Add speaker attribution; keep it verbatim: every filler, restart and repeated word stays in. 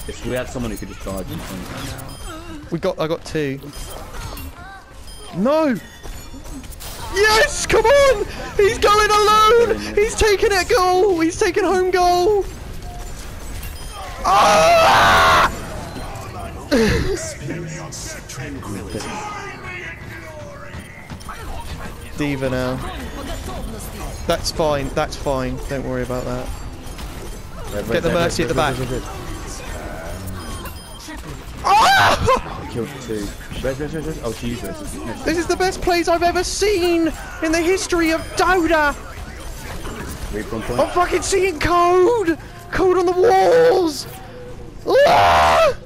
Speaker 1: If we had someone who could just charge in front.
Speaker 2: We got. I got two. No. Yes, come on! He's going alone! He's taking it goal! He's taking home goal! Ah! Diva now. That's fine, that's fine. Don't worry about that. Get the Mercy at the back. Ah!
Speaker 1: Killed two. Res, res, res, res. Oh, she's res.
Speaker 2: This is the best plays I've ever seen in the history of Dota! I'm fucking seeing code! Code on the walls! Ah!